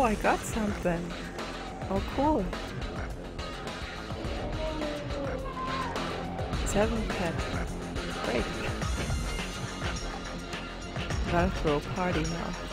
Oh, I got something. Oh, cool. 7 pet. Great. Gotta throw a party now.